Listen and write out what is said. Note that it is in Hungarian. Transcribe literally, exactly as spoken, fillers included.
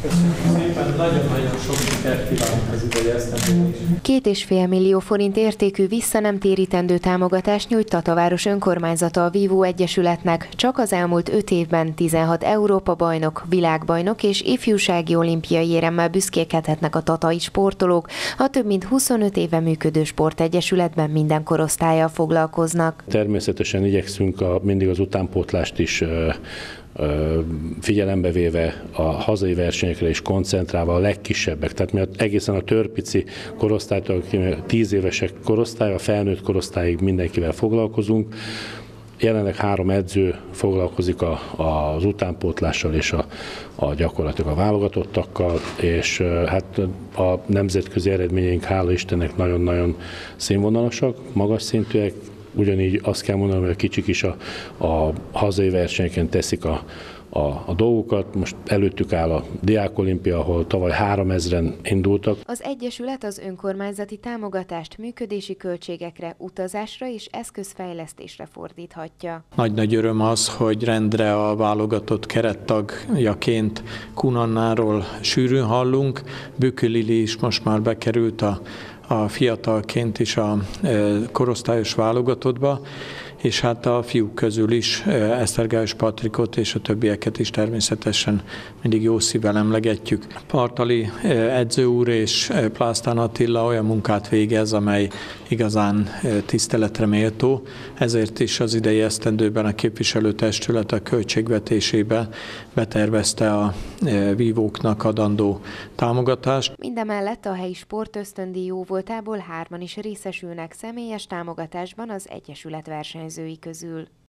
Köszönjük szépen, nagyon-nagyon sok sikert kívánunk az idei esztendőben is. Két és fél millió forint értékű vissza nem térítendő támogatást nyújt Tataváros önkormányzata a Vívó Egyesületnek. Csak az elmúlt öt évben tizenhat Európa-bajnok, világbajnok és ifjúsági olimpiai éremmel büszkélkedhetnek a tatai sportolók. A több mint huszonöt éve működő sportegyesületben minden korosztállyal foglalkoznak. Természetesen igyekszünk a, mindig az utánpótlást is figyelembe véve a hazai versenyekre is koncentrálva a legkisebbek, tehát mi egészen a törpici korosztálytól, tíz évesek korosztály, a felnőtt korosztályig mindenkivel foglalkozunk. Jelenleg három edző foglalkozik a, az utánpótlással és a, a gyakorlatilag a válogatottakkal, és hát a nemzetközi eredményeink, hála Istennek, nagyon-nagyon színvonalasak, magas szintűek. Ugyanígy azt kell mondanom, hogy a kicsik is a, a hazai versenyeken teszik a, a, a dolgokat. Most előttük áll a Diákolimpia, ahol tavaly háromezren indultak. Az Egyesület az önkormányzati támogatást működési költségekre, utazásra és eszközfejlesztésre fordíthatja. Nagy-nagy öröm az, hogy rendre a válogatott kerettagjaként Kunannáról sűrűn hallunk. Bükő Lili is most már bekerült a a fiatalként is a korosztályos válogatottba, és hát a fiúk közül is Esztergályos Patrikot és a többieket is természetesen mindig jó szívvel emlegetjük. Partali edző úr és Plásztán Attila olyan munkát végez, amely igazán tiszteletre méltó, ezért is az idei esztendőben a képviselőtestület a költségvetésébe betervezte a vívóknak adandó támogatást. Mindemellett a helyi sportösztöndíj jóvoltából hárman is részesülnek személyes támogatásban az Egyesület versenyzői közül.